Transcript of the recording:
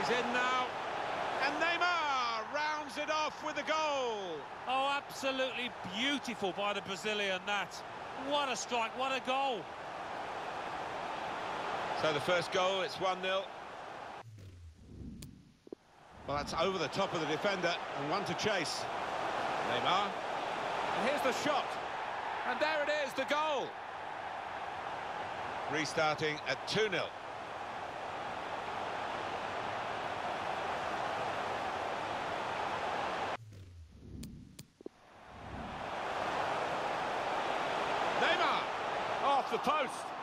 He's in now. And Neymar rounds it off with a goal. Oh, absolutely beautiful by the Brazilian, that. What a strike, what a goal. So the first goal, it's 1-0. Well, that's over the top of the defender, and one to chase. Neymar. And here's the shot. And there it is, the goal. Restarting at 2-0. Neymar, off the post.